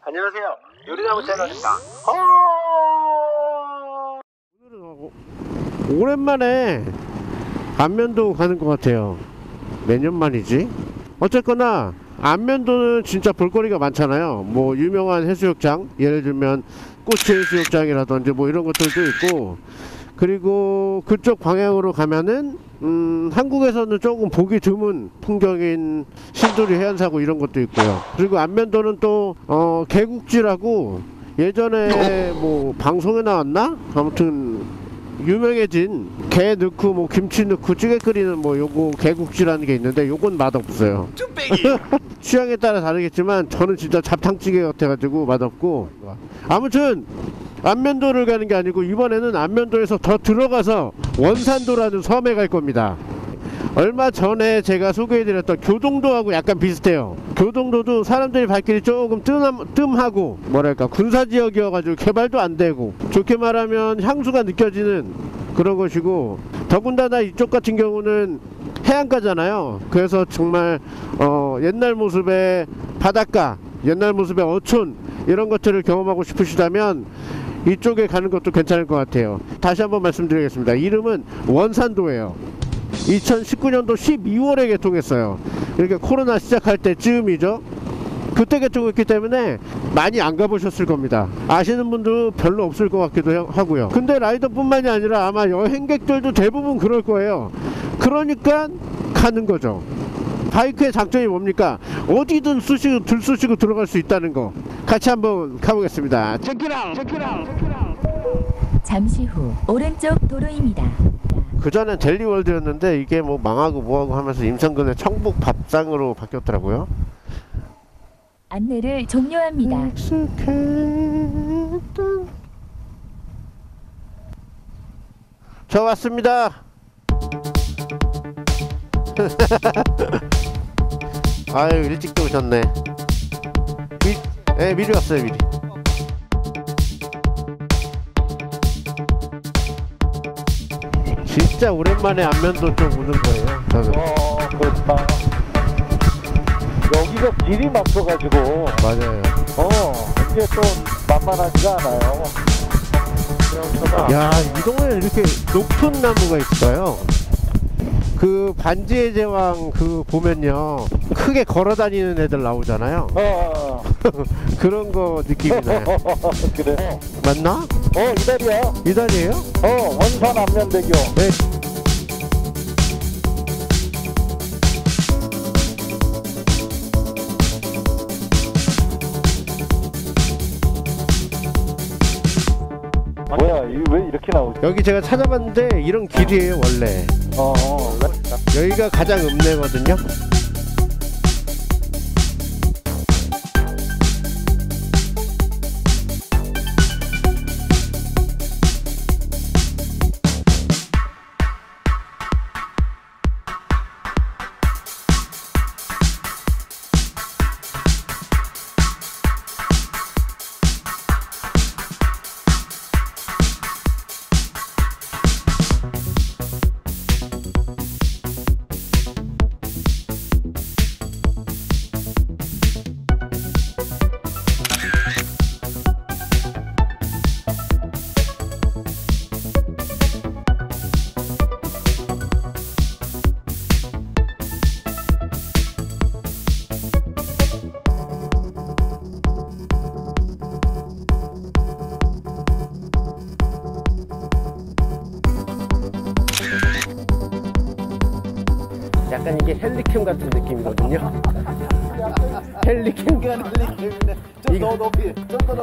안녕하세요. 요리나무 채널입니다. 오랜만에 안면도 가는 것 같아요. 몇 년 만이지? 어쨌거나 안면도는 진짜 볼거리가 많잖아요. 뭐 유명한 해수욕장, 예를 들면 꼬치 해수욕장이라든지 뭐 이런 것들도 있고, 그리고 그쪽 방향으로 가면은 한국에서는 조금 보기 드문 풍경인 신도리 해안사고 이런 것도 있고요. 그리고 안면도는 또 개국지라고 예전에 뭐 방송에 나왔나? 아무튼 유명해진 게 넣고 뭐 김치 넣고 찌개 끓이는 뭐 요거 개국지라는 게 있는데 요건 맛없어요. 취향에 따라 다르겠지만 저는 진짜 잡탕찌개 같아가지고 맛없고. 아무튼 안면도를 가는 게 아니고 이번에는 안면도에서 더 들어가서 원산도라는 섬에 갈 겁니다. 얼마 전에 제가 소개해드렸던 교동도하고 약간 비슷해요. 교동도도 사람들이 발길이 조금 뜸하고 뭐랄까 군사지역이어가지고 개발도 안되고 좋게 말하면 향수가 느껴지는 그런 것이고, 더군다나 이쪽 같은 경우는 해안가잖아요. 그래서 정말 옛날 모습의 바닷가, 옛날 모습의 어촌 이런 것들을 경험하고 싶으시다면 이쪽에 가는 것도 괜찮을 것 같아요. 다시 한번 말씀드리겠습니다. 이름은 원산도예요. 2019년도 12월에 개통했어요. 그러니까 코로나 시작할 때쯤이죠. 그때 개통했기 때문에 많이 안 가보셨을 겁니다. 아시는 분도 별로 없을 것 같기도 하고요. 근데 라이더뿐만이 아니라 아마 여행객들도 대부분 그럴 거예요. 그러니까 가는 거죠. 바이크의 장점이 뭡니까? 어디든 들쑤시고 들어갈 수 있다는 거. 같이 한번 가보겠습니다. 잠시 후 오른쪽 도로입니다. 그전엔 델리월드였는데 이게 뭐 망하고 뭐하고 하면서 임성근의 청북 밥상으로 바뀌었더라고요. 안내를 종료합니다. 저 왔습니다. 아유, 일찍 오셨네. 미리 왔어요. 미리. 진짜 오랜만에 안면도 좀 오는 거예요. 저는. 그렇다. 여기가 길이 막혀가지고. 맞아요. 이게 또 만만하지가 않아요. 야, 이 동네에 이렇게 높은 나무가 있어요. 그 반지의 제왕 그 보면요, 크게 걸어다니는 애들 나오잖아요. 그런 거 느낌이 나요. 그래. 맞나? 이달이야. 이달이에요? 원산 안면대교. 네. 뭐야, 이거 왜 이렇게 나오지? 여기 제가 찾아봤는데 이런 길이에요 원래. 여기가 가장 읍내거든요. 약간 이게 헬리캠 같은 느낌이거든요. 헬리캠. 좀 더 높이.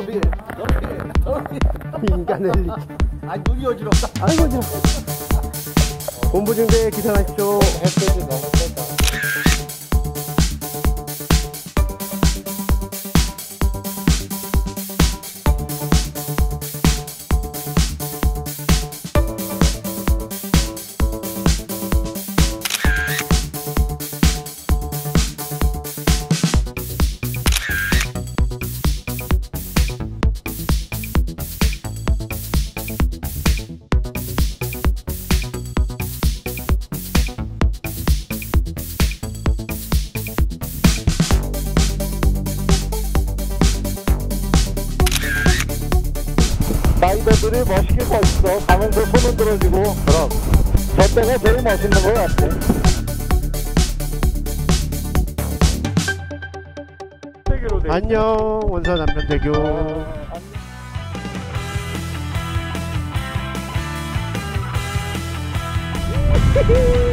인간 헬리캠. 눈이 어지럽다. 아이고, 본부 중대 기상하십시오. 햇볕이 너무 세다. 사람들이 멋있게 서 있어. 가면서 손 흔들어주고. 그럼 저 때가 제일 멋있는 것 같아. 세계로 돼. 안녕 원산 안면대교. 안녕.